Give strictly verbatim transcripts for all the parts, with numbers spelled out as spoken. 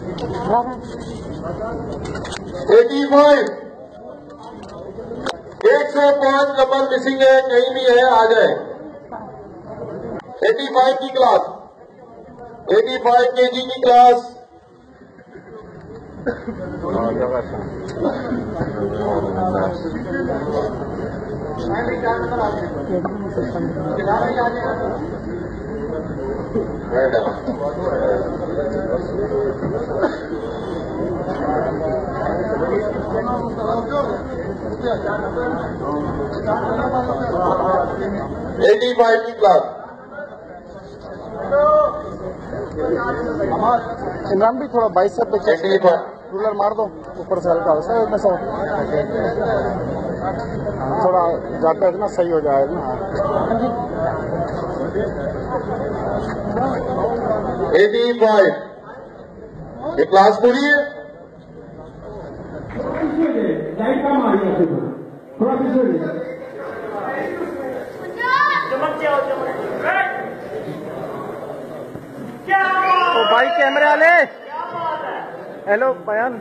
Eighty five एक सौ पांच नंबर मिसिंग है, कहीं भी है आ जाए। एटी फाइव की क्लास, एटी फाइव केजी की क्लास। एटी फाइव की क्लास। इमरान भी थोड़ा बाइसेप पे रूलर मार दो ऊपर से हल्का सा में से थोड़ा जाता है ना, सही हो जाएगा ना। एटी फाइव ये क्लास पूरी है। तो भाई कैमरे वाले, हेलो बयान।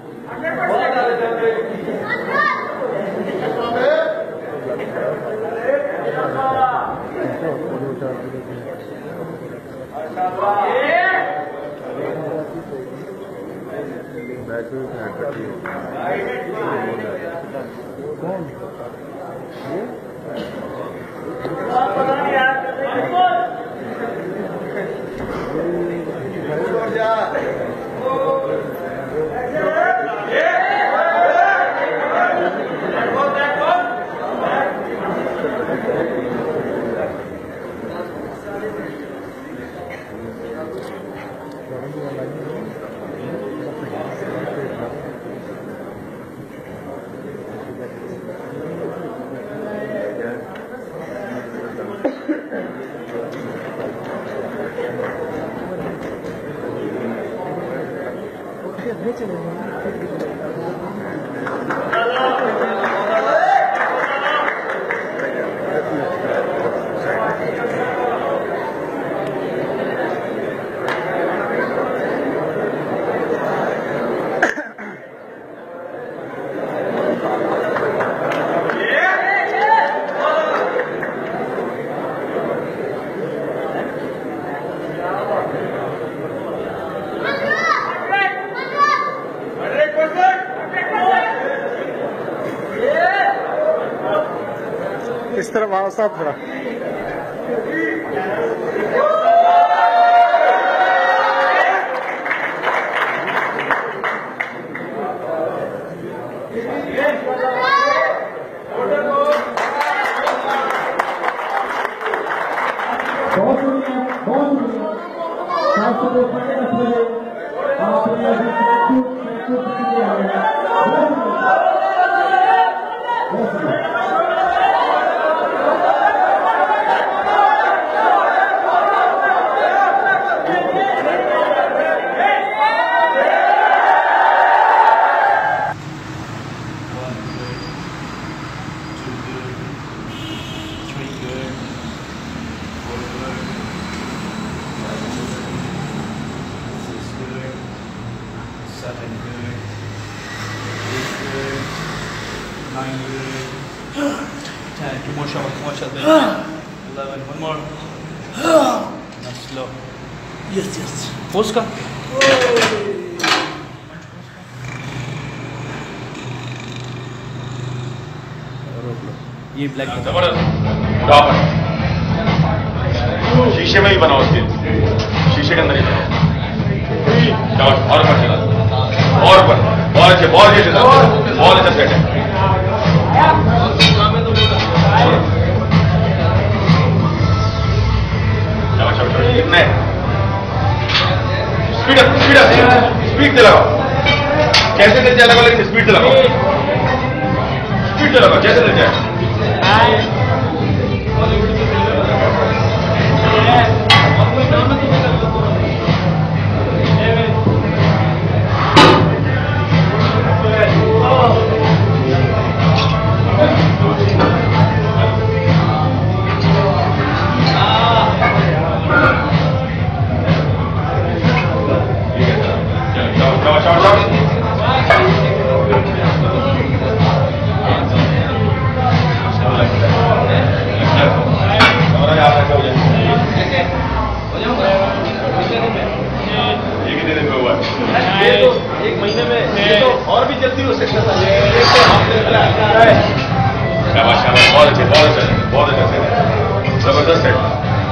इस तरफ आओ साहब थोड़ा। nine good, ten, two more shots, one more shot, baby. eleven, one more. Now slow. Yes, yes. Force ka. ये ब्लैक जबरदस्त टॉपर शीशे में ही बनाओ, उसके शीशे के अंदर ही बनाओ। और ऊपर चला, और ऊपर, बहुत अच्छे, बहुत अच्छे, बहुत अच्छा सेट है। कितने speed up, speed up, speed से लगाओ। कैसे दिल जाए लगाओ, लेकिन स्पीड से लगाओ, स्पीड से लगाओ, जैसे दिल जाए। एक महीने में ये तो और भी जल्दी हो सकता था। शाबाश शाबाश, बहुत अच्छे बहुत अच्छे बहुत अच्छे से जबरदस्त है।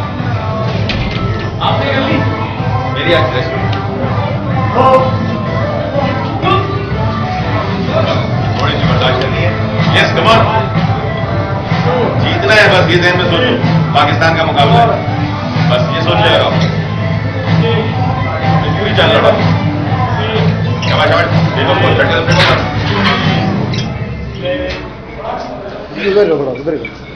आपने कर ली मेरी आज ड्रेस थोड़ी सी बर्दाश्त करनी है। यस कम ऑन, जीतना है बस, ये ध्यान में सोचो, पाकिस्तान का मुकाबला है, बस ये सोच के लगाओ, पूरी जान लड़ो। शाबाश शाबाश, देखो बहुत चढ़ देखो। उधर रखो, उधर